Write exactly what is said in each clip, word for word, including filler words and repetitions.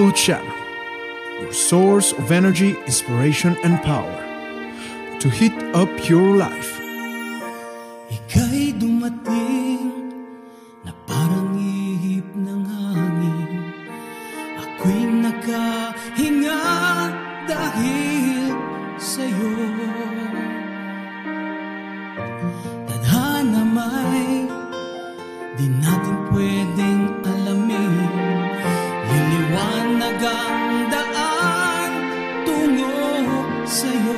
Fuel Channel, your source of energy, inspiration, and power to heat up your life. Ika'y dumating na parang ihip ng hangin. Ako'y nakahinga dahil sa'yo. Tadhana may di natin pwedeng alamin. Liliwanag ang daan tungo sa'yo.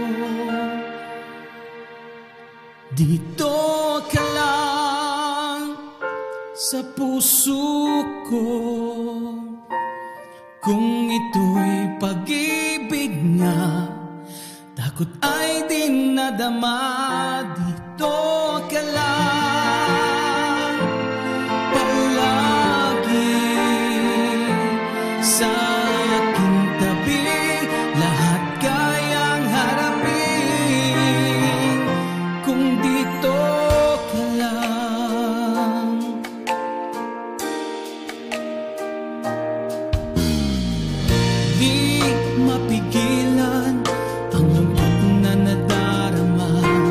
Dito ka lang sa puso ko. Kung ito'y pag-ibig nga, takot ay di nadama. Dito ka lang palagi sa aking tabi. Lahat kayang harapin kung dito ka lang. Di mapigilan ang lungkot na nadarama.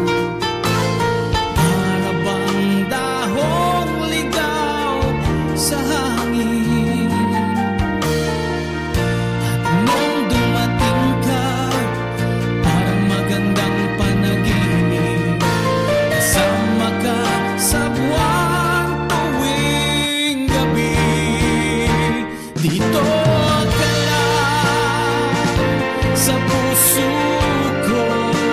Para bang dahong ligaw sa hangin. At nung dumating ka, parang magandang panaginip. Kasama ka sa buwan tuwing gabi. Dito ka lang sa puso ko.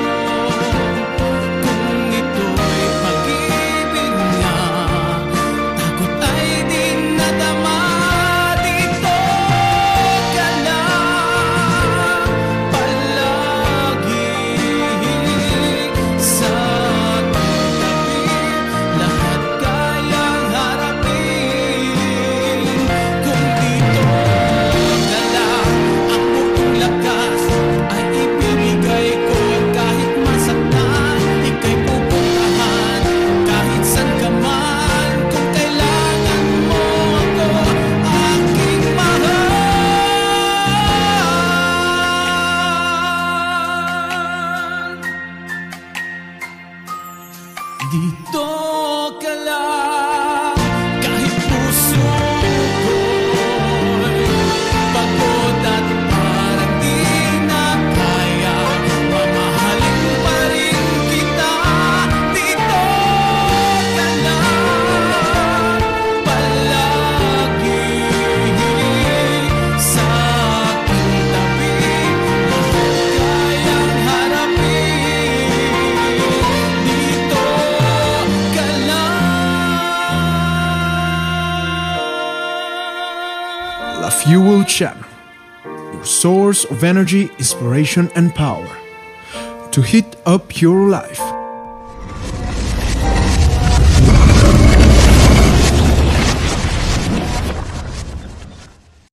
Kung ito'y pag-ibig nga, takot ay di nadama. Dito ka lang palagi sa aking tabi. Lahat kayang harapin kung dito ka lang. Ang buong lakas ay ibibigay ko. Kahit masaktan, ika'y pupuntahan. Kahit saan ka man, kung kailangan mo ako, aking mahal. Dito ka lang kahit puso ko'y pagod at parang di na kaya. Mamahalin pa rin kita. Dito ka lang palagi sa aking tabi. Lahat kayang harapin. Dito ka lang. La Fuel Channel, your source of energy, inspiration, and power to heat up your life.